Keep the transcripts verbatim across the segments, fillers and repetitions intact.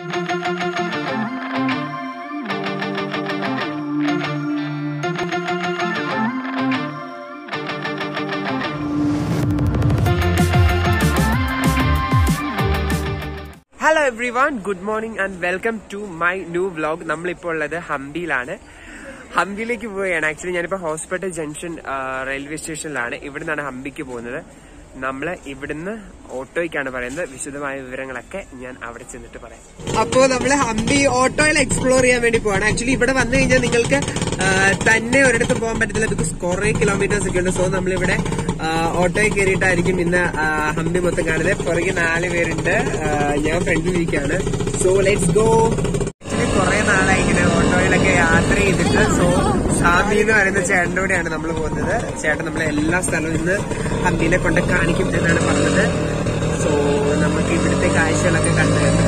Hello everyone, good morning and welcome to my new vlog. നമ്മളിപ്പോൾ ഉള്ളത് ഹംപിയിലാണ്. ഹംപിയിലേക്ക് പോവുകയാണ്. Actually ഞാനിപ്പോൾ ഹോസ്പിറ്റൽ ജംഗ്ഷൻ റെയിൽവേ സ്റ്റേഷനിലാണ്. ഇവിടെ നിന്നാണ് ഹംപിക്ക് പോകുന്നത്. നമ്മള് ഇവിടുന്ന് ഓട്ടോയ്ക്കാണ് പറയുന്നത്. വിശദമായ വിവരങ്ങളൊക്കെ ഞാൻ അവിടെ ചെന്നിട്ട് പറയാം. അപ്പോൾ നമ്മള് ഹംപി ഓട്ടോയിൽ എക്സ്പ്ലോർ ചെയ്യാൻ വേണ്ടി പോവാണ്. ആക്ച്വലി ഇവിടെ വന്നു കഴിഞ്ഞാൽ നിങ്ങൾക്ക് തന്നെ ഒരിടത്ത് പോകാൻ പറ്റത്തില്ല. ബിക്കോസ് കുറെ കിലോമീറ്റേഴ്സ് ഒക്കെ ഉണ്ട്. സോ നമ്മളിവിടെ ഓട്ടോയിൽ കയറിയിട്ടായിരിക്കും ഇന്ന് ഹംപി മൊത്തം കാണുന്നത്. പുറകെ നാല് പേരുണ്ട്. ഞാൻ ഫ്രണ്ടിലിരിക്കുകയാണ്. So let's go. ആക്ച്വലി കുറെ നാളായി ഇങ്ങനെ ഓട്ടോയിലൊക്കെ യാത്ര ചെയ്തിട്ട്. സോ സാമി എന്ന് പറയുന്ന ചേട്ടൻ്റെ കൂടെയാണ് നമ്മൾ പോകുന്നത്. ചേട്ടൻ നമ്മളെ എല്ലാ സ്ഥലവും ഇന്ന് ഹംപിനെ കൊണ്ട് കാണിക്കും എന്നാണ് പറഞ്ഞത്. സോ നമുക്ക് ഇവിടുത്തെ കാഴ്ചകളൊക്കെ കണ്ടു കഴിഞ്ഞു.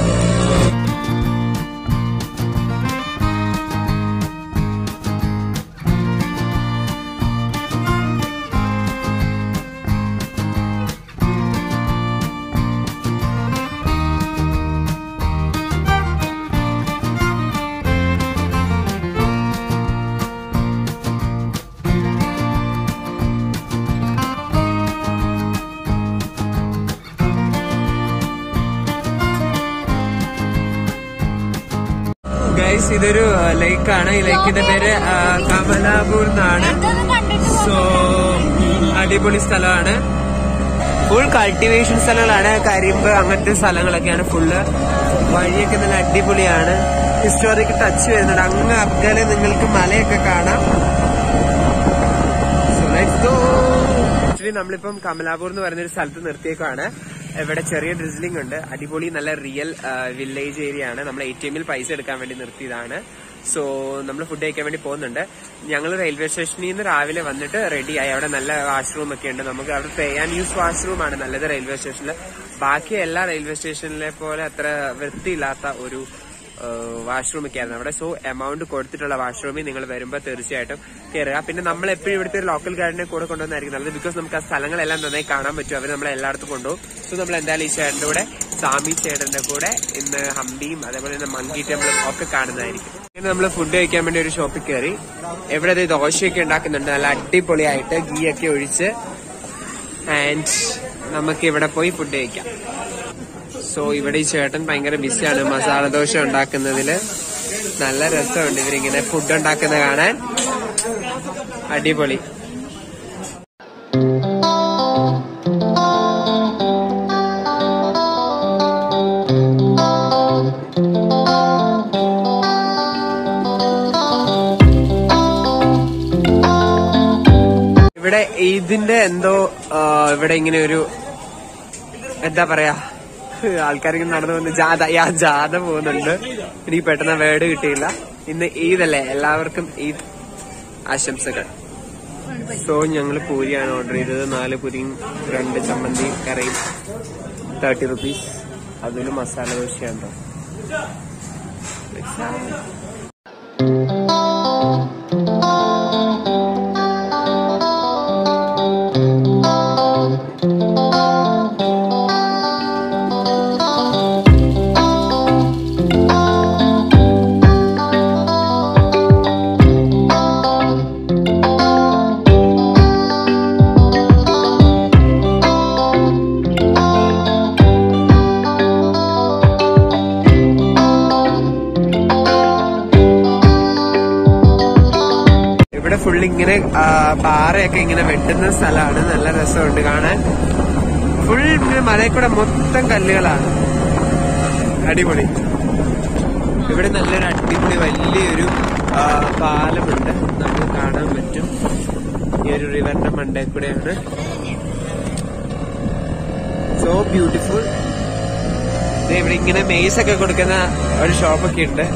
ഇതൊരു ലേക്കാണ്. ഈ ലേക്കിന്റെ പേര് കമലാപൂർ എന്നാണ്. സോ അടിപൊളി സ്ഥലമാണ്. ഫുൾ കൾട്ടിവേഷൻ സ്ഥലങ്ങളാണ്. കരിമ്പ് അങ്ങനത്തെ സ്ഥലങ്ങളൊക്കെയാണ് ഫുള്ള്. വഴിയൊക്കെ നല്ല അടിപൊളിയാണ്. ഹിസ്റ്റോറിക് ടച്ച് വരുന്നുണ്ട്. അങ്ങ് അഫ്ഗാനിൽ നിങ്ങൾക്ക് മലയൊക്കെ കാണാം. So let's go. ആക്ച്വലി നമ്മളിപ്പം കമലാപൂർ എന്ന് പറയുന്ന ഒരു സ്ഥലത്ത് നിർത്തിയേക്കാണ്. ഇവിടെ ചെറിയ ഡ്രിസ്ലിംഗ് ഉണ്ട്. അടിപൊളി നല്ല റിയൽ വില്ലേജ് ഏരിയ ആണ്. നമ്മൾ എ ടി എമ്മിൽ പൈസ എടുക്കാൻ വേണ്ടി നിർത്തിയതാണ്. സോ നമ്മൾ ഫുഡ് കഴിക്കാൻ വേണ്ടി പോകുന്നുണ്ട്. ഞങ്ങൾ റെയിൽവേ സ്റ്റേഷനിൽ നിന്ന് രാവിലെ വന്നിട്ട് റെഡിയായി. അവിടെ നല്ല വാഷ്റൂം ഒക്കെ ഉണ്ട്. നമുക്ക് അവിടെ പേ ആൻഡ് യൂസ് വാഷ്റൂം ആണ് നല്ലത് റെയിൽവേ സ്റ്റേഷനിൽ. ബാക്കി എല്ലാ റെയിൽവേ സ്റ്റേഷനിലെ പോലെ അത്ര വൃത്തിയില്ലാത്ത ഒരു വാഷ്റൂം ഒക്കെ ആയിരുന്നു അവിടെ. സോ എമൗണ്ട് കൊടുത്തിട്ടുള്ള വാഷ്റൂമിൽ നിങ്ങൾ വരുമ്പോൾ തീർച്ചയായിട്ടും കയറുക. പിന്നെ നമ്മൾ എപ്പോഴും ഇവിടുത്തെ ഒരു ലോക്കൽ ഗൈഡിനെ കൂടെ കൊണ്ടുവന്നായിരിക്കും നല്ലത്. ബിക്കോസ് നമുക്ക് ആ സ്ഥലങ്ങളെല്ലാം നന്നായി കാണാൻ പറ്റും. അവർ നമ്മളെ എല്ലായിടത്തും കൊണ്ടുപോകും. സോ നമ്മൾ എന്തായാലും ഈ ചേട്ടന്റെ കൂടെ സാമി ചേട്ടന്റെ കൂടെ ഇന്ന് ഹംപിയും അതേപോലെ തന്നെ മങ്കി ടെമ്പിളും ഒക്കെ കാണുന്നതായിരിക്കും. ഇങ്ങനെ നമ്മൾ ഫുഡ് കഴിക്കാൻ വേണ്ടി ഒരു ഷോപ്പിൽ കയറി. എവിടെ ദോശയൊക്കെ ഉണ്ടാക്കുന്നുണ്ട് നല്ല അടിപൊളിയായിട്ട്, ഗീ ഒക്കെ ഒഴിച്ച്. ആൻഡ് നമുക്ക് ഇവിടെ പോയി ഫുഡ് കഴിക്കാം. സോ ഇവിടെ ഈ ചേട്ടൻ ഭയങ്കര ബിസിയാണ് മസാല ദോശ ഉണ്ടാക്കുന്നതില്. നല്ല രസമുണ്ട് ഇവരിങ്ങനെ ഫുഡ് ഉണ്ടാക്കുന്നത് കാണാൻ. അടിപൊളി. ഇവിടെ ഇതിന്റെ എന്തോ ഇവിടെ ഇങ്ങനെ ഒരു എന്താ പറയാ ആൾക്കാരിങ്ങനെ നടന്നു വന്ന് ജാഥ യാ ജാഥ പോകുന്നുണ്ട്. എനിക്ക് പെട്ടെന്ന് വേർഡ് കിട്ടിയില്ല. ഇന്ന് ഈദല്ലേ, എല്ലാവർക്കും ഈദ് ആശംസകൾ. സോ ഞങ്ങൾ പൂരിയാണ് ഓർഡർ ചെയ്തത്. നാല് പൂരിയും രണ്ട് ചമ്മന്തി കറിയും തേർട്ടി റുപ്പീസ്. അതിൽ മസാല ദോശയുണ്ടോ. ഫുൾ ഇങ്ങനെ പാറയൊക്കെ ഇങ്ങനെ വെട്ടുന്ന സ്ഥലമാണ്. നല്ല രസമുണ്ട് കാണാൻ. ഫുൾ ഇങ്ങനെ മലയിൽ കൂടെ മൊത്തം കല്ലുകളാണ്. അടിപൊളി. ഇവിടെ നല്ലൊരു അടിപൊളി വലിയൊരു പാലമുണ്ട്. നമുക്ക് കാണാൻ പറ്റും. ഈ ഒരു റിവറിന്റെ മണ്ടയിൽ കൂടെയാണ്. So beautiful. ഇവിടെ ഇങ്ങനെ മെയ്സ് ഒക്കെ കൊടുക്കുന്ന ഒരു ഷോപ്പൊക്കെ ഉണ്ട്.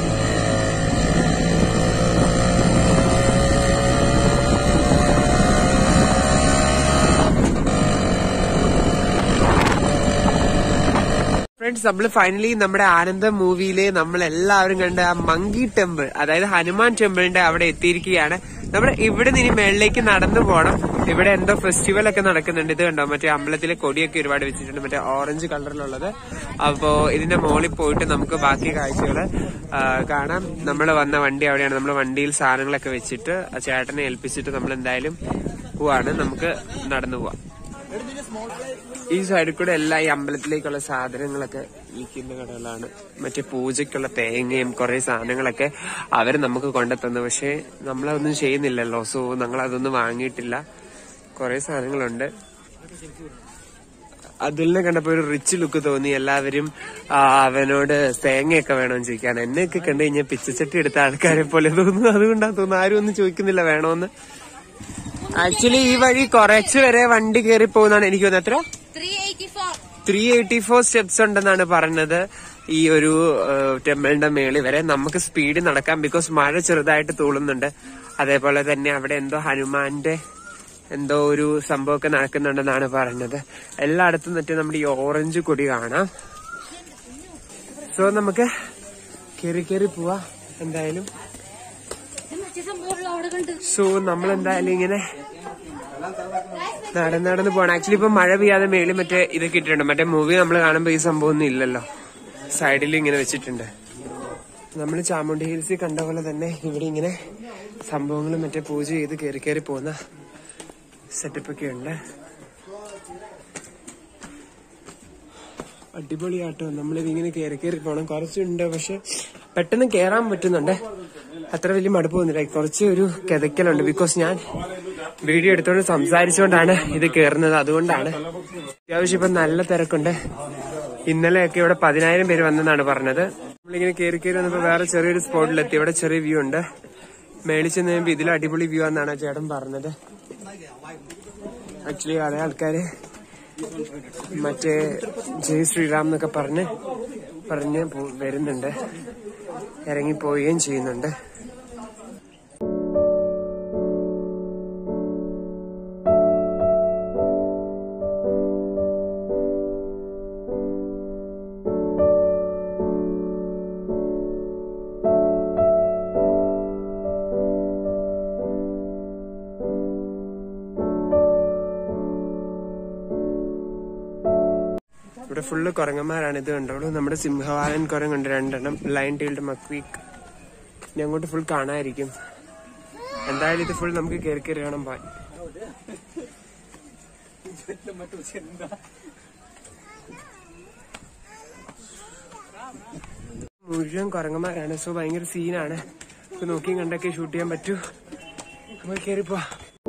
ഫ്രണ്ട്സ്, നമ്മൾ ഫൈനലി നമ്മുടെ ആനന്ദം മൂവിയിലെ നമ്മൾ എല്ലാവരും കണ്ട ആ മങ്കി ടെമ്പിൾ, അതായത് ഹനുമാൻ ടെമ്പിളിന്റെ അവിടെ എത്തിയിരിക്കുകയാണ്. നമ്മള് ഇവിടെ നിന്ന് ഇനി മേളിലേക്ക് നടന്നു പോകണം. ഇവിടെ എന്തോ ഫെസ്റ്റിവൽ ഒക്കെ നടക്കുന്നുണ്ട്. ഇത് കണ്ടോ, മറ്റേ അമ്പലത്തിലെ കൊടിയൊക്കെ ഒരുപാട് വെച്ചിട്ടുണ്ട്, മറ്റേ ഓറഞ്ച് കളറിലുള്ളത്. അപ്പോ ഇതിന്റെ മുകളിൽ പോയിട്ട് നമുക്ക് ബാക്കി കാഴ്ചകള് കാണാം. നമ്മൾ വന്ന വണ്ടി അവിടെയാണ്. നമ്മൾ വണ്ടിയിൽ സാധനങ്ങളൊക്കെ വെച്ചിട്ട് ചേട്ടനെ ഏൽപ്പിച്ചിട്ട് നമ്മൾ എന്തായാലും പോവാണ്. നമുക്ക് നടന്നു പോവാം. ഈ സൈഡിൽ കൂടെ എല്ലാ ഈ അമ്പലത്തിലേക്കുള്ള സാധനങ്ങളൊക്കെ വിൽക്കുന്ന കടകളാണ്. മറ്റേ പൂജയ്ക്കുള്ള തേങ്ങയും കുറെ സാധനങ്ങളൊക്കെ അവര് നമുക്ക് കൊണ്ടുതന്നു. പക്ഷെ നമ്മളതൊന്നും ചെയ്യുന്നില്ലല്ലോ, സോ ഞങ്ങൾ അതൊന്നും വാങ്ങിയിട്ടില്ല. കുറെ സാധനങ്ങളുണ്ട്. അതിലിനെ കണ്ടപ്പോ ഒരു റിച്ച് ലുക്ക് തോന്നി. എല്ലാവരും അവനോട് തേങ്ങയൊക്കെ വേണമെന്ന് ചോദിക്കാൻ. എന്നെയൊക്കെ കണ്ടു കഴിഞ്ഞാൽ പിച്ചച്ചട്ടി എടുത്ത ആൾക്കാരെ പോലെ തോന്നുന്നു. അതുകൊണ്ടാ തോന്നുന്നു ആരും ഒന്നും ചോദിക്കുന്നില്ല വേണോന്ന്. ആക്ച്വലി ഈ വഴി കുറച്ചു വരെ വണ്ടി കയറി പോകുന്നതാണ് എനിക്ക് തോന്നുന്നത്. എത്ര ത്രീ എയ്റ്റി ഫോർ സ്റ്റെപ്സ് ഉണ്ടെന്നാണ് പറഞ്ഞത് ഈ ഒരു ടെമ്പിളിന്റെ മേളിൽ വരെ. നമുക്ക് സ്പീഡിൽ നടക്കാം, ബിക്കോസ് മഴ ചെറുതായിട്ട് തൂളുന്നുണ്ട്. അതേപോലെ തന്നെ അവിടെ എന്തോ ഹനുമാന്റെ എന്തോ ഒരു സംഭവമൊക്കെ നടക്കുന്നുണ്ടെന്നാണ് പറഞ്ഞത്. എല്ലായിടത്തും മറ്റേ നമ്മുടെ ഈ ഓറഞ്ച് കൊടി കാണാം. സോ നമുക്ക് കയറി കയറി പോവാ എന്തായാലും. സോ നമ്മളെന്തായാലും ഇങ്ങനെ നടന്ന് നടന്ന് പോകണം. ആക്ച്വലി ഇപ്പൊ മഴ പെയ്യാതെ മേളിൽ മറ്റേ ഇതൊക്കെ ഇട്ടിട്ടുണ്ട്. മറ്റേ മൂവി നമ്മൾ കാണുമ്പോ ഈ സംഭവം ഒന്നും ഇല്ലല്ലോ, സൈഡിൽ ഇങ്ങനെ വെച്ചിട്ടുണ്ട്. നമ്മൾ ചാമുണ്ഡി ഹിൽസിൽ കണ്ട പോലെ തന്നെ ഇവിടെ ഇങ്ങനെ സംഭവങ്ങൾ മറ്റേ പൂജ ചെയ്ത് കയറി കയറി പോകുന്ന സെറ്റപ്പ് ഒക്കെ ഉണ്ട്. അടിപൊളിയാട്ടോ. നമ്മളിതിങ്ങനെ കയറി കയറി പോകണം. കുറച്ചുണ്ട്, പക്ഷെ പെട്ടെന്ന് കയറാൻ പറ്റുന്നുണ്ട്. അത്ര വലിയ മടുപ്പ് തോന്നില്ല. കുറച്ച് ഒരു കിതക്കലുണ്ട്, ബിക്കോസ് ഞാൻ വീഡിയോ എടുത്തോണ്ട് സംസാരിച്ചുകൊണ്ടാണ് ഇത് കയറുന്നത്. അതുകൊണ്ടാണ്. അത്യാവശ്യം ഇപ്പൊ നല്ല തിരക്കുണ്ട്. ഇന്നലെയൊക്കെ ഇവിടെ പതിനായിരം പേര് വന്നെന്നാണ് പറഞ്ഞത്. നമ്മളിങ്ങനെ കയറി കയറി വന്നപ്പോ വേറെ ചെറിയൊരു സ്പോട്ടിലെത്തി. ഇവിടെ ചെറിയ വ്യൂ ഉണ്ട്. മേളിൽ ചെന്ന് കഴിയുമ്പോ ഇതിലും അടിപൊളി വ്യൂ ആണെന്നാണ് ചേട്ടൻ പറഞ്ഞത്. ആക്ച്വലി അതേ ആൾക്കാര് മറ്റേ ജയ് ശ്രീറാം എന്നൊക്കെ പറഞ്ഞ് പറഞ്ഞ് വരുന്നുണ്ട്, ഇറങ്ങിപ്പോവുകയും ചെയ്യുന്നുണ്ട്. ഇവിടെ ഫുള്ള് കുരങ്ങന്മാരാണ്. ഇത് കണ്ടോളൂ, നമ്മുടെ സിംഹവാലൻ കുരങ്ങുണ്ട് രണ്ടെണ്ണം, ലൈൻ ടീൽഡ് മക്വീക്ക്. ഇനി അങ്ങോട്ട് ഫുൾ കാണാതിരിക്കും. എന്തായാലും ഇത് ഫുൾ നമുക്ക് കയറി കയറി കാണാൻ പോവാൻ. മുഴുവൻ കുരങ്ങന്മാരാണ്. സോ ഭയങ്കര സീനാണ്. നോക്കിയും കണ്ടൊക്കെ ഷൂട്ട് ചെയ്യാൻ പറ്റൂ. നമുക്ക് കയറിപ്പോ.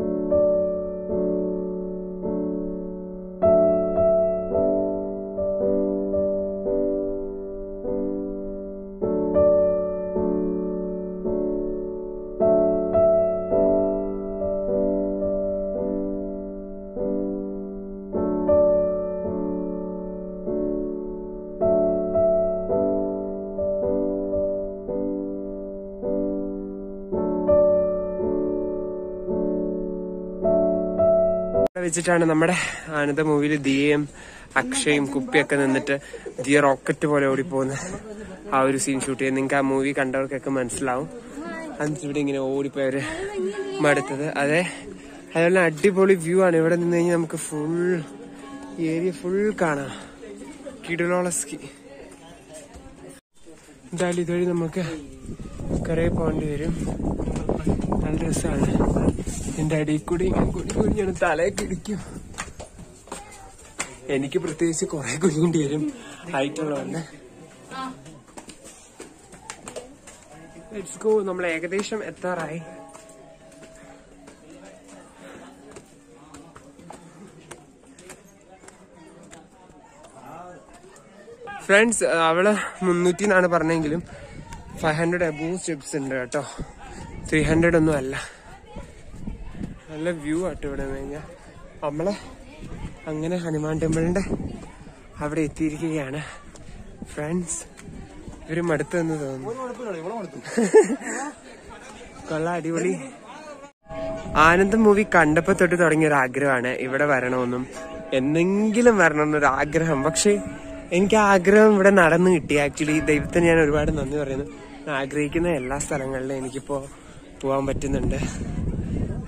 വെച്ചിട്ടാണ് നമ്മുടെ ആനന്ദ മൂവിയിൽ ദിയയും അക്ഷയും കുപ്പിയൊക്കെ നിന്നിട്ട് ദിയ റോക്കറ്റ് പോലെ ഓടിപ്പോകുന്ന ആ ഒരു സീൻ ഷൂട്ട് ചെയ്ത്. നിങ്ങൾക്ക് ആ മൂവി കണ്ടവർക്കൊക്കെ മനസ്സിലാവും. എന്നിട്ട് ഇവിടെ ഇങ്ങനെ ഓടിപ്പോയവര് മടുത്തത്. അതെ, അതുപോലെ അടിപൊളി വ്യൂ ആണ്. ഇവിടെ നിന്ന് കഴിഞ്ഞാൽ നമുക്ക് ഫുൾ ഏരിയ ഫുൾ കാണാം. കിടുലോളസ്കി. എന്തായാലും ഇതുവഴി നമുക്ക് കരയെ പോകേണ്ടി വരും. നല്ല രസമാണ്. എന്റെ അടിയിൽ കൂടി ഇങ്ങനെ കുഞ്ഞു കുഞ്ഞാണ്, തലയൊക്കെ ഇടിക്കും. എനിക്ക് പ്രത്യേകിച്ച് കുറെ കുഞ്ഞിണ്ടി വരും, ഹൈറ്റുള്ളതുകൊണ്ട്. Let's go. നമ്മൾ ഏകദേശം എത്താറായി. ഫ്രണ്ട്സ്, അവള് മുന്നൂറ്റി എന്നാണ് പറഞ്ഞെങ്കിലും ഫൈവ് ഹൺഡ്രഡ് അബൂവ് സ്റ്റെപ്സ് ഉണ്ട് കേട്ടോ. ത്രീ ഹൺഡ്രഡ് ഒന്നും അല്ല. നല്ല വ്യൂ ആട്ടോ ഇവിടെ നിന്ന് കഴിഞ്ഞാൽ. നമ്മള് അങ്ങനെ ഹനുമാൻ ടെമ്പിളിന്റെ അവിടെ എത്തിയിരിക്കുകയാണ് ഫ്രണ്ട്സ്. ഇവര് മടുത്തെന്ന് തോന്നുന്നു. കൊള്ള അടിപൊളി. ആനന്ദം മൂവി കണ്ടപ്പോ തൊട്ട് തുടങ്ങിയ ഒരു ആഗ്രഹമാണ് ഇവിടെ വരണമെന്നും എന്തെങ്കിലും വരണമെന്നൊരു ആഗ്രഹം. പക്ഷെ എനിക്ക് ആഗ്രഹം ഇവിടെ നടന്നു കിട്ടി. ആക്ച്വലി ദൈവത്തിന് ഞാൻ ഒരുപാട് നന്ദി പറയുന്നു. ആഗ്രഹിക്കുന്ന എല്ലാ സ്ഥലങ്ങളിലും എനിക്കിപ്പോ പോവാൻ പറ്റുന്നുണ്ട്.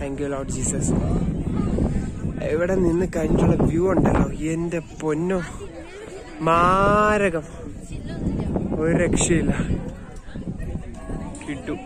Thank you Lord Jesus. ഇവിടെ നിന്ന് കഴിഞ്ഞിട്ടുള്ള വ്യൂ ഉണ്ടല്ലോ, എന്റെ പൊന്നോ, മാരകം, ഒരു രക്ഷയില്ല. കിട്ടു.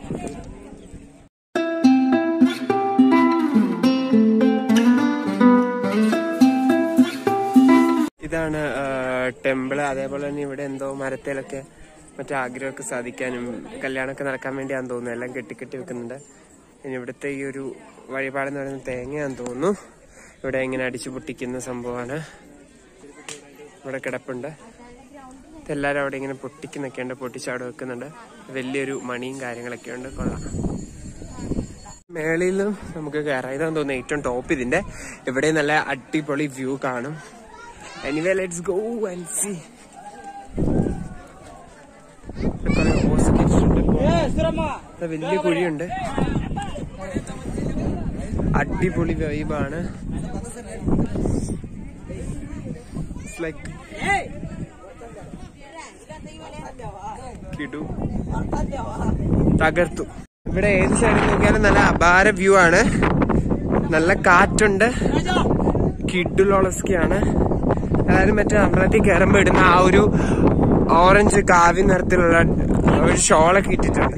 ഇതാണ് ടെമ്പിള്. അതേപോലെ തന്നെ ഇവിടെ എന്തോ മരത്തിലൊക്കെ മറ്റേ ആഗ്രഹമൊക്കെ സാധിക്കാനും കല്യാണമൊക്കെ നടക്കാൻ വേണ്ടിയാന്ന് തോന്നുന്നു, എല്ലാം കെട്ടിക്കെട്ടി വെക്കുന്നുണ്ട്. ഇനി ഇവിടുത്തെ ഈ ഒരു വഴിപാടെന്ന് പറയുന്നത് തേങ്ങയാന്ന് തോന്നുന്നു. ഇവിടെ ഇങ്ങനെ അടിച്ചു പൊട്ടിക്കുന്ന സംഭവമാണ്. ഇവിടെ കിടപ്പുണ്ട്. എല്ലാവരും അവിടെ ഇങ്ങനെ പൊട്ടിക്കുന്നൊക്കെ ഉണ്ട്, പൊട്ടിച്ചവിടെ വെക്കുന്നുണ്ട്. വലിയൊരു മണിയും കാര്യങ്ങളൊക്കെ ഉണ്ട്. കൊള്ളാം. മേളിലും നമുക്ക് കയറാം. ഇതാന്ന് തോന്നുന്നു ഏറ്റവും ടോപ്പ് ഇതിന്റെ. ഇവിടെ നല്ല അടിപൊളി വ്യൂ കാണും. Anyway let's go and see. വലിയ കുഴിയുണ്ട്. അടിപൊളി വൈബാണ്. ലൈക്ക് കിടു തകർത്തു. ഇവിടെ ഏത് സൈഡിൽ നോക്കിയാലും നല്ല അപാര വ്യൂ ആണ്. നല്ല കാറ്റുണ്ട്. കിഡുലോളസ്കിയാണ്. അതായത് മറ്റേ അമ്പലത്തിൽ കയറുമ്പോ ഇടുന്ന ആ ഒരു ഓറഞ്ച് കാവ്യ നിറത്തിലുള്ള ഒരു ഷോളൊക്കെ ഇട്ടിട്ടുണ്ട്.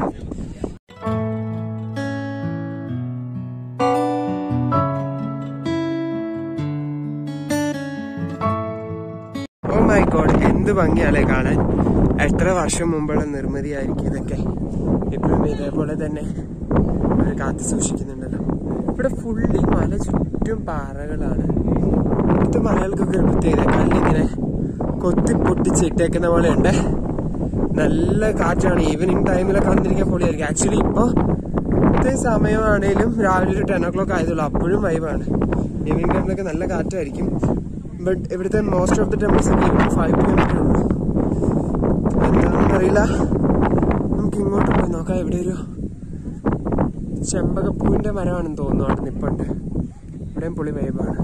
ഓ മൈ ഗോഡ്, എന്ത് ഭംഗിയാലേ കാണാൻ. എത്ര വർഷം മുമ്പുള്ള നിർമ്മിതിയായിരിക്കും ഇതൊക്കെ. ഇപ്പോഴും ഇതേപോലെ തന്നെ അവർ കാത്തു സൂക്ഷിക്കുന്നുണ്ടല്ലോ. ഇവിടെ ഫുള്ളി മല ചുറ്റും പാറകളാണ്. ഇവിടുത്തെ മലകൾക്കൊക്കെ ഒരു പ്രത്യേകത, കല്ലിങ്ങനെ കൊത്തി പൊട്ടിച്ചിട്ടേക്കുന്ന പോലെ ഉണ്ട്. നല്ല കാറ്റാണ്. ഈവനിങ് ടൈമിലൊക്കെ വന്നിരിക്കാൻ പൊളിയായിരിക്കും. ആക്ച്വലി ഇപ്പൊ ഇത്തെ സമയമാണേലും രാവിലെ ഒരു ടെൻ ഓ ക്ലോക്ക് ആയതുള്ളൂ, അപ്പോഴും വൈബാണ്. ഈവനിങ് ടൈമിലൊക്കെ നല്ല കാറ്റായിരിക്കും. ബട്ട് ഇവിടുത്തെ മോസ്റ്റ് ഓഫ് ദി ടെമ്പിൾസ് ഒക്കെ ഇവിടെ ഫൈവ് പി എം ഒക്കെ ഉള്ളൂ. എന്താണെന്ന് അറിയില്ല. നമുക്ക് ഇങ്ങോട്ട് പോയി നോക്കാം. ഇവിടെ ഒരു ചെമ്പകപ്പൂവിന്റെ മരമാണെന്ന് തോന്നുന്നു അവിടെ നിപ്പുണ്ട്. ഇവിടെയും പൊളി വൈബാണ്.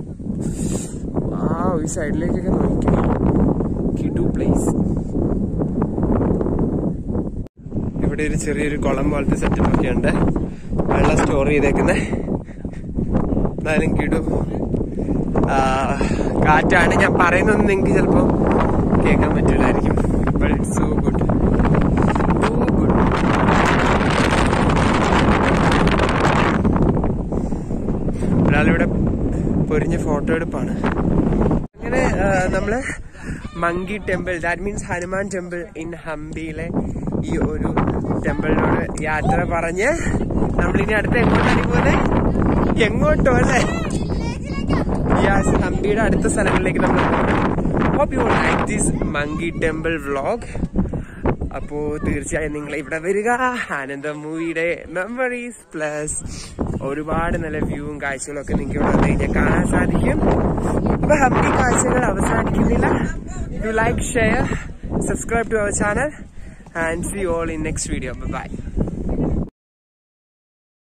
ആ ഈ സൈഡിലേക്കൊക്കെ നോക്കി. കിടു പ്ലേസ്. ഇവിടെ ഒരു ചെറിയൊരു കുളം പോലത്തെ സെറ്റപ്പ് ഒക്കെ ഉണ്ട്. വെള്ളം സ്റ്റോർ ചെയ്തേക്കുന്നത്. എന്നാലും കിടു കാറ്റാണ്. ഞാൻ പറയുന്നൊന്നും നിങ്ങൾക്ക് ചിലപ്പോ കേൾക്കാൻ പറ്റില്ലായിരിക്കും. But it's so good, so good. ഒരാളിവിടെ പൊരിഞ്ഞ ഫോട്ടോ എടുപ്പാണ്. അങ്ങനെ നമ്മള് monkey temple, that means Hanuman temple in ഹംപിയിലെ ഈ ഒരു ടെമ്പിളിനോട് യാത്ര പറഞ്ഞ് നമ്മളിനി അടുത്ത എങ്ങോട്ടാണ് പോകുന്നത്? എങ്ങോട്ടോ അല്ലേ? യെസ്, ഹംപിയുടെ അടുത്ത സ്ഥലങ്ങളിലേക്ക് നമ്മൾ hope you like this monkey temple vlog. അപ്പോ തീർച്ചയായും നിങ്ങൾ ഇവിടെ വരിക. ആനന്ദം മൂവിയുടെ മെമ്മറീസ് പ്ലസ് ഒരുപാട് നല്ല വ്യൂവും കാഴ്ചകളും ഒക്കെ നിങ്ങൾക്ക് ഇവിടെ വന്നു കഴിഞ്ഞാൽ കാണാൻ സാധിക്കും. അപ്പൊ ഹംപി കാഴ്ചകൾ അവസാനിക്കുന്നില്ല. You like, share, subscribe to our channel and see you all in next video. Bye bye.